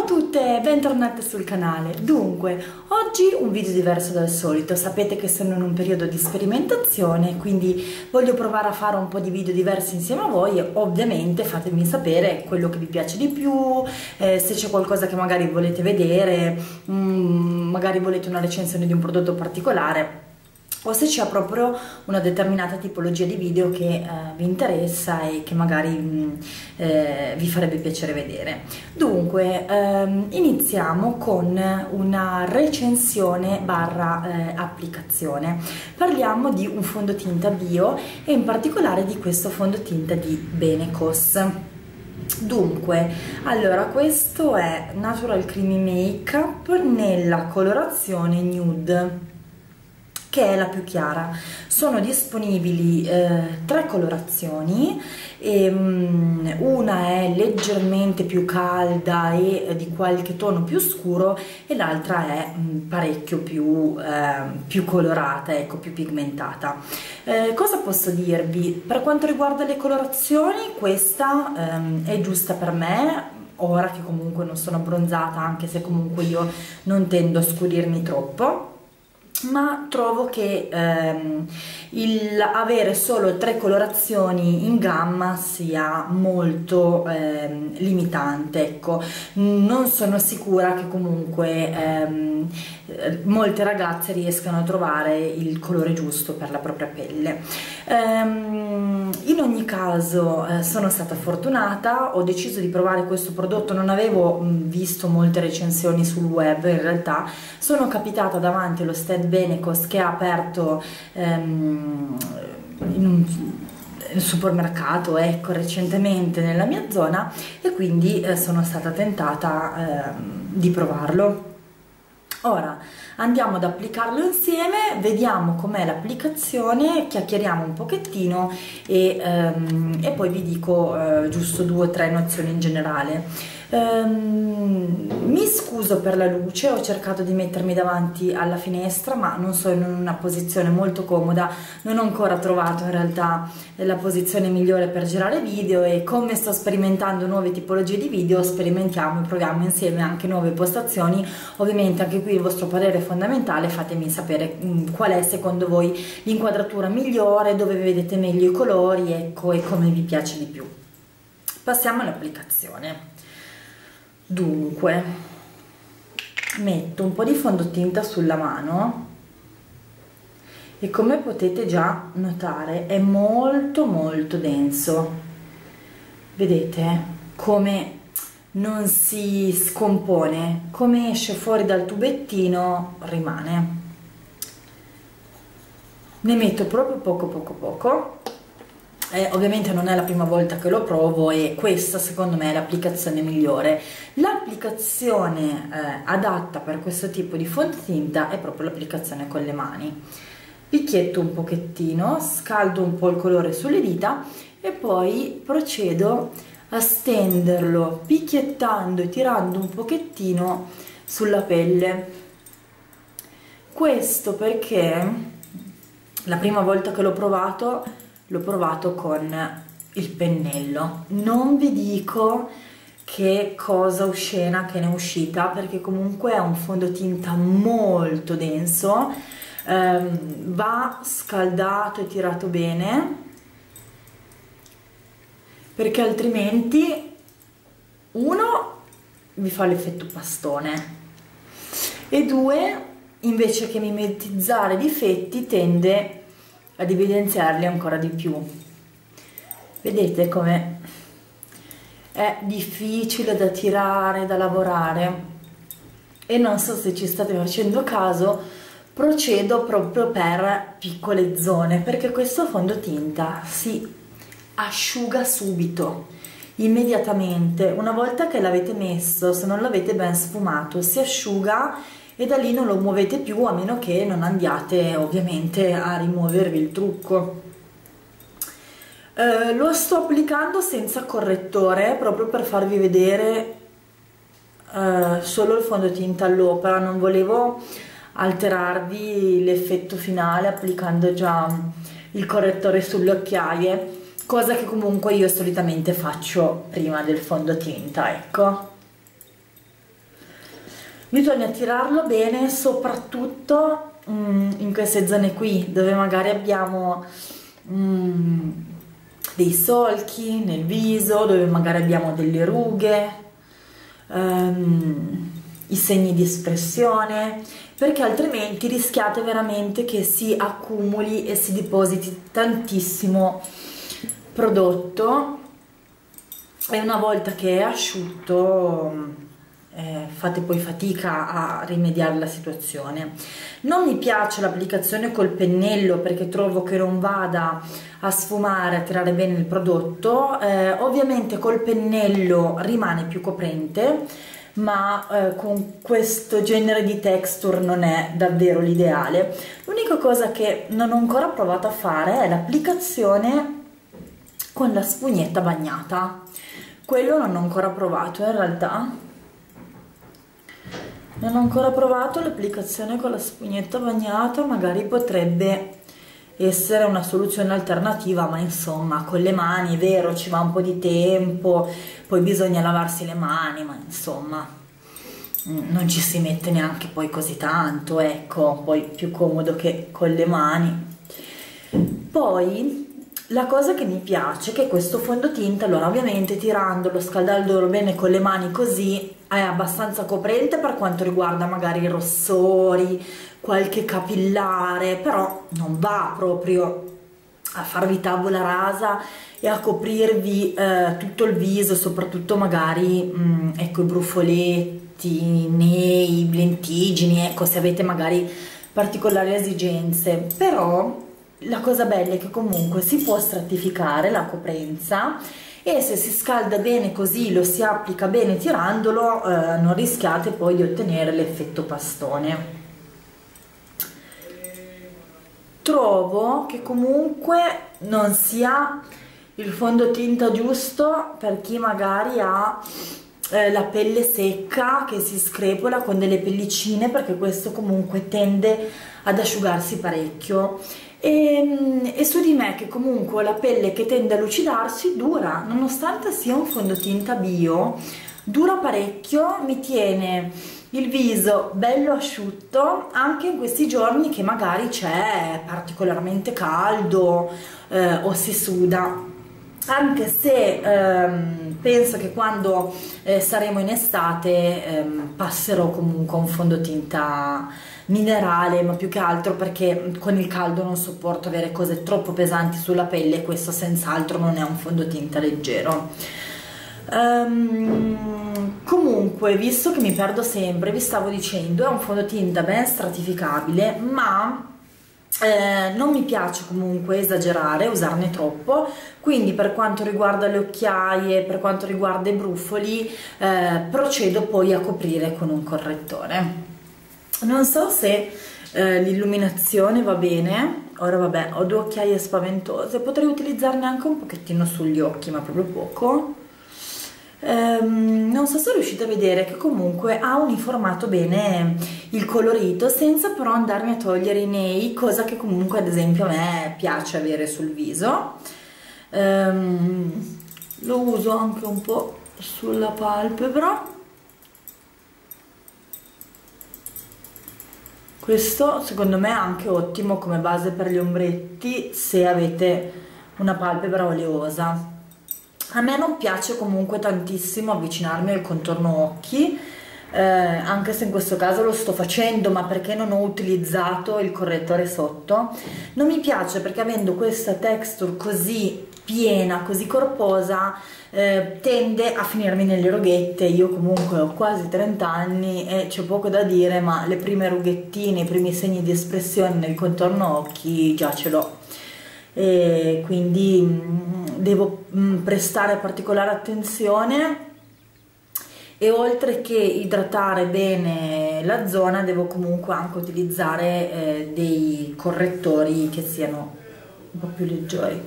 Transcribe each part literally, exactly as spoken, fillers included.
Ciao a tutte, bentornate sul canale. Dunque, oggi un video diverso dal solito. Sapete che sono in un periodo di sperimentazione, quindi voglio provare a fare un po' di video diversi insieme a voi e ovviamente fatemi sapere quello che vi piace di più, eh, se c'è qualcosa che magari volete vedere, mm, magari volete una recensione di un prodotto particolare, o se c'è proprio una determinata tipologia di video che eh, vi interessa e che magari mh, eh, vi farebbe piacere vedere. Dunque, ehm, iniziamo con una recensione barra eh, applicazione. Parliamo di un fondotinta bio e in particolare di questo fondotinta di Benecos. Dunque, allora questo è Natural Creamy Makeup nella colorazione nude, che è la più chiara. Sono disponibili eh, tre colorazioni, e, um, una è leggermente più calda e eh, di qualche tono più scuro e l'altra è um, parecchio più, eh, più colorata, ecco, più pigmentata. Eh, cosa posso dirvi? Per quanto riguarda le colorazioni, questa ehm, è giusta per me, ora che comunque non sono abbronzata, anche se comunque io non tendo a scurirmi troppo, ma trovo che ehm, il avere solo tre colorazioni in gamma sia molto ehm, limitante, ecco. Non sono sicura che comunque ehm, molte ragazze riescano a trovare il colore giusto per la propria pelle. Ehm, in ogni caso eh, sono stata fortunata, ho deciso di provare questo prodotto, non avevo mh, visto molte recensioni sul web, in realtà sono capitata davanti allo stand Benecos che ha aperto ehm, in un supermercato, ecco, recentemente nella mia zona, e quindi eh, sono stata tentata eh, di provarlo. Ora andiamo ad applicarlo insieme, vediamo com'è l'applicazione, chiacchieriamo un pochettino e, ehm, e poi vi dico eh, giusto due o tre nozioni in generale. Um, mi scuso per la luce, ho cercato di mettermi davanti alla finestra ma non sono in una posizione molto comoda, non ho ancora trovato in realtà la posizione migliore per girare video, e come sto sperimentando nuove tipologie di video sperimentiamo e proviamo insieme anche nuove postazioni. Ovviamente anche qui il vostro parere è fondamentale, fatemi sapere um, qual è secondo voi l'inquadratura migliore, dove vedete meglio i colori, ecco, e come vi piace di più. Passiamo all'applicazione. Dunque, metto un po' di fondotinta sulla mano e come potete già notare è molto molto denso. Vedete come non si scompone, come esce fuori dal tubettino rimane. Ne metto proprio poco poco poco. Eh, ovviamente non è la prima volta che lo provo e questa secondo me è l'applicazione migliore. L'applicazione eh, adatta per questo tipo di fondotinta è proprio l'applicazione con le mani. Picchietto un pochettino, scaldo un po' il colore sulle dita e poi procedo a stenderlo picchiettando e tirando un pochettino sulla pelle. Questo perché la prima volta che l'ho provato l'ho provato con il pennello. Non vi dico che cosa oscena che ne è uscita, perché comunque è un fondotinta molto denso, ehm, va scaldato e tirato bene, perché altrimenti uno vi fa l'effetto pastone e due, invece che mimetizzare i difetti, tende ad evidenziarli ancora di più. Vedete come è difficile da tirare, da lavorare, e non so se ci state facendo caso, procedo proprio per piccole zone, perché questo fondotinta si asciuga subito, immediatamente. Una volta che l'avete messo, se non l'avete ben sfumato, si asciuga e da lì non lo muovete più, a meno che non andiate ovviamente a rimuovervi il trucco. Eh, lo sto applicando senza correttore proprio per farvi vedere eh, solo il fondotinta all'opera, non volevo alterarvi l'effetto finale applicando già il correttore sulle occhiaie, cosa che comunque io solitamente faccio prima del fondotinta, ecco. Bisogna tirarlo bene, soprattutto mm, in queste zone qui, dove magari abbiamo mm, dei solchi nel viso, dove magari abbiamo delle rughe, um, i segni di espressione, perché altrimenti rischiate veramente che si accumuli e si depositi tantissimo prodotto, e una volta che è asciutto eh, fate poi fatica a rimediare la situazione. Non mi piace l'applicazione col pennello perché trovo che non vada a sfumare, a tirare bene il prodotto. Eh, ovviamente col pennello rimane più coprente, ma eh, con questo genere di texture non è davvero l'ideale. L'unica cosa che non ho ancora provato a fare è l'applicazione con la spugnetta bagnata. Quello non ho ancora provato in realtà. Non ho ancora provato l'applicazione con la spugnetta bagnata, magari potrebbe essere una soluzione alternativa, ma insomma con le mani è vero ci va un po' di tempo, poi bisogna lavarsi le mani, ma insomma non ci si mette neanche poi così tanto, ecco, poi più comodo che con le mani. Poi la cosa che mi piace è che questo fondotinta, allora ovviamente tirandolo, scaldandolo bene con le mani così, è abbastanza coprente per quanto riguarda magari i rossori, qualche capillare, però non va proprio a farvi tavola rasa e a coprirvi eh, tutto il viso, soprattutto magari mh, ecco i brufoletti, nei lentigini, ecco se avete magari particolari esigenze. Però la cosa bella è che comunque si può stratificare la coprenza, e se si scalda bene così, lo si applica bene tirandolo, eh, non rischiate poi di ottenere l'effetto pastone. Trovo che comunque non sia il fondotinta giusto per chi magari ha eh, la pelle secca che si screpola con delle pellicine, perché questo comunque tende ad asciugarsi parecchio. E, e su di me, che comunque ho la pelle che tende a lucidarsi, dura, nonostante sia un fondotinta bio, dura parecchio, mi tiene il viso bello asciutto anche in questi giorni che magari c'è particolarmente caldo eh, o si suda. Anche se ehm, penso che quando eh, saremo in estate ehm, passerò comunque a un fondotinta minerale, ma più che altro perché con il caldo non sopporto avere cose troppo pesanti sulla pelle, e questo senz'altro non è un fondotinta leggero. Um, comunque, visto che mi perdo sempre, vi stavo dicendo, è un fondotinta ben stratificabile, ma Eh, non mi piace comunque esagerare, usarne troppo, quindi per quanto riguarda le occhiaie, per quanto riguarda i brufoli, eh, procedo poi a coprire con un correttore. Non so se eh, l'illuminazione va bene. Ora vabbè, ho due occhiaie spaventose, potrei utilizzarne anche un pochettino sugli occhi, ma proprio poco. Um, non so se riuscite a vedere che comunque ha uniformato bene il colorito senza però andarmi a togliere i nei, cosa che comunque ad esempio a me piace avere sul viso. Um, lo uso anche un po' sulla palpebra. Questo secondo me è anche ottimo come base per gli ombretti se avete una palpebra oleosa. A me non piace comunque tantissimo avvicinarmi al contorno occhi, eh, anche se in questo caso lo sto facendo, ma perché non ho utilizzato il correttore sotto. Non mi piace perché avendo questa texture così piena, così corposa, eh, tende a finirmi nelle rughette. Io comunque ho quasi trenta anni e c'è poco da dire, ma le prime rughettine, i primi segni di espressione nel contorno occhi già ce l'ho. E quindi mh, devo mh, prestare particolare attenzione, e oltre che idratare bene la zona devo comunque anche utilizzare eh, dei correttori che siano un po' più leggeri.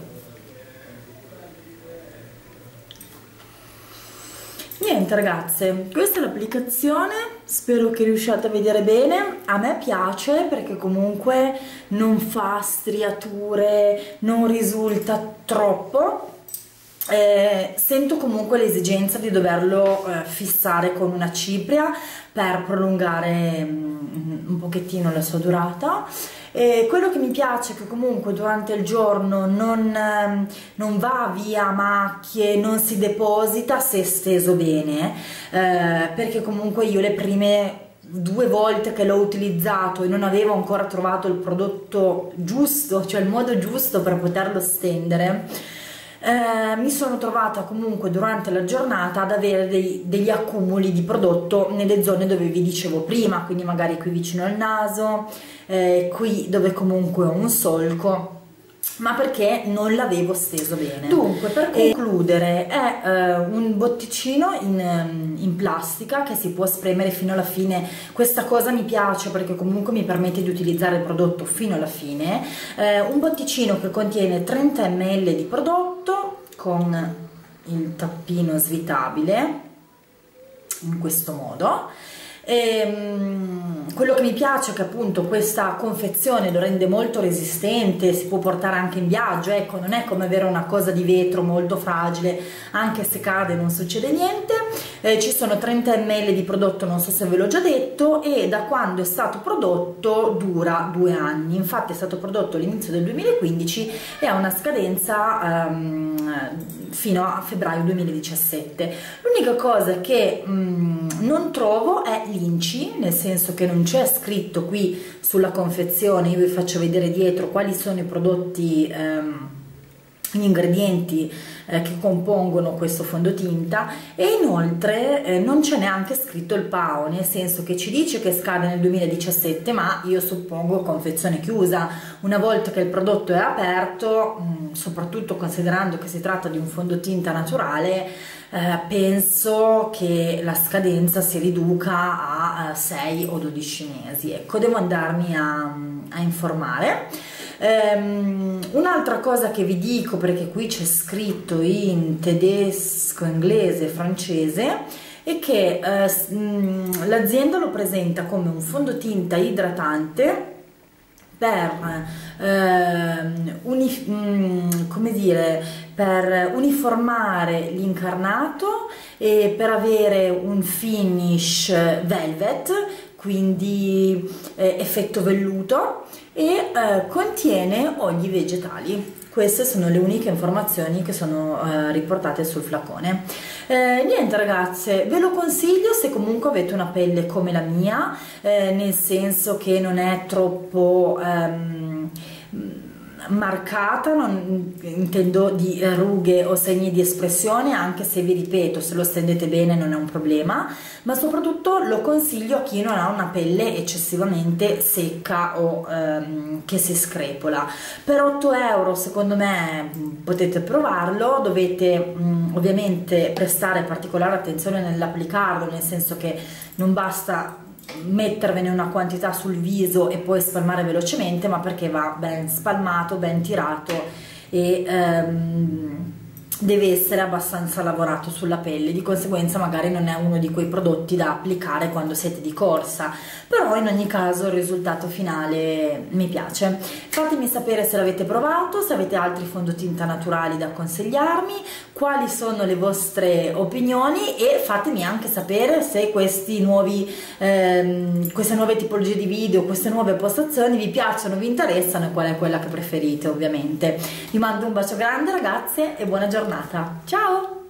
Niente ragazze, questa è l'applicazione, spero che riusciate a vedere bene. A me piace perché comunque non fa striature, non risulta troppo, Eh, sento comunque l'esigenza di doverlo eh, fissare con una cipria per prolungare mm, un pochettino la sua durata. E quello che mi piace è che comunque durante il giorno non, ehm, non va via macchie, non si deposita se steso bene, eh, perché comunque io le prime due volte che l'ho utilizzato e non avevo ancora trovato il prodotto giusto, cioè il modo giusto per poterlo stendere, Eh, mi sono trovata comunque durante la giornata ad avere dei, degli accumuli di prodotto nelle zone dove vi dicevo prima, quindi magari qui vicino al naso, eh, qui dove comunque ho un solco, ma perché non l'avevo steso bene. Dunque, per concludere, è eh, un botticino in, in plastica che si può spremere fino alla fine. Questa cosa mi piace perché comunque mi permette di utilizzare il prodotto fino alla fine. Eh, un botticino che contiene trenta millilitri di prodotto con il tappino svitabile in questo modo. E, quello che mi piace è che appunto questa confezione lo rende molto resistente, si può portare anche in viaggio, ecco, non è come avere una cosa di vetro molto fragile, anche se cade non succede niente. Eh, ci sono trenta millilitri di prodotto, non so se ve l'ho già detto, e da quando è stato prodotto dura due anni. Infatti è stato prodotto all'inizio del duemilaquindici e ha una scadenza um, fino a febbraio duemiladiciassette. L'unica cosa che um, non trovo è l'I N C I, nel senso che non c'è scritto qui sulla confezione. Io vi faccio vedere dietro quali sono i prodotti, um, gli ingredienti eh, che compongono questo fondotinta, e inoltre eh, non c'è neanche scritto il P A O, nel senso che ci dice che scade nel duemiladiciassette, ma io suppongo confezione chiusa. Una volta che il prodotto è aperto, mh, soprattutto considerando che si tratta di un fondotinta naturale, eh, penso che la scadenza si riduca a, a sei o dodici mesi. Ecco, devo andarmi a, a informare. Um, un'altra cosa che vi dico, perché qui c'è scritto in tedesco, inglese e francese, è che uh, l'azienda lo presenta come un fondotinta idratante per, uh, uni, um, come dire, per uniformare l'incarnato e per avere un finish velvet, quindi eh, effetto velluto, e eh, contiene oli vegetali. Queste sono le uniche informazioni che sono eh, riportate sul flacone. Eh, niente ragazze, ve lo consiglio se comunque avete una pelle come la mia, eh, nel senso che non è troppo ehm, marcata, non intendo di rughe o segni di espressione, anche se vi ripeto, se lo stendete bene non è un problema, ma soprattutto lo consiglio a chi non ha una pelle eccessivamente secca o ehm, che si screpola. Per otto euro secondo me potete provarlo. Dovete mh, ovviamente prestare particolare attenzione nell'applicarlo, nel senso che non basta mettervene una quantità sul viso e poi spalmare velocemente, ma perché va ben spalmato, ben tirato, e ehm, deve essere abbastanza lavorato sulla pelle. Di conseguenza magari non è uno di quei prodotti da applicare quando siete di corsa, però in ogni caso il risultato finale mi piace. Fatemi sapere se l'avete provato, se avete altri fondotinta naturali da consigliarmi, quali sono le vostre opinioni, e fatemi anche sapere se questi nuovi, ehm, queste nuove tipologie di video, queste nuove postazioni vi piacciono, vi interessano, e qual è quella che preferite ovviamente. Vi mando un bacio grande ragazze e buona giornata. Ciao!